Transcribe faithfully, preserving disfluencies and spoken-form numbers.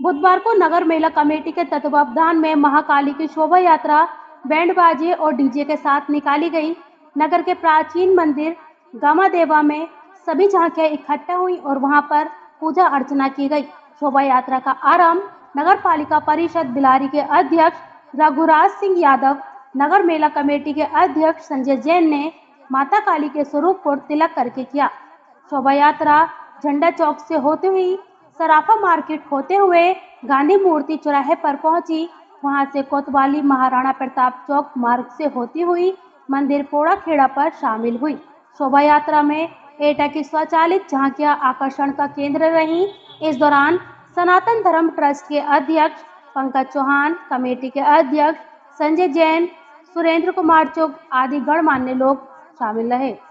बुधवार को नगर मेला कमेटी के तत्वावधान में महाकाली की शोभा यात्रा बैंड बाजे और डीजे के साथ निकाली गई। नगर के प्राचीन मंदिर गामादेवा में सभी झांकियां इकट्ठा हुई और वहां पर पूजा अर्चना की गई। शोभा यात्रा का आरंभ नगर पालिका परिषद बिलारी के अध्यक्ष रघुराज सिंह यादव, नगर मेला कमेटी के अध्यक्ष संजय जैन ने माता काली के स्वरूप को तिलक करके किया। शोभा यात्रा झंडा चौक से होते हुई सराफा मार्केट होते हुए गांधी मूर्ति चौराहे पर पहुंची। वहां से कोतवाली महाराणा प्रताप चौक मार्ग से होती हुई मंदिर पोड़ा खेड़ा पर शामिल हुई। शोभा यात्रा में एटा की स्वचालित झांकियां आकर्षण का केंद्र रहीं। इस दौरान सनातन धर्म ट्रस्ट के अध्यक्ष पंकज चौहान, कमेटी के अध्यक्ष संजय जैन, सुरेंद्र कुमार चुग आदि गणमान्य लोग शामिल रहे।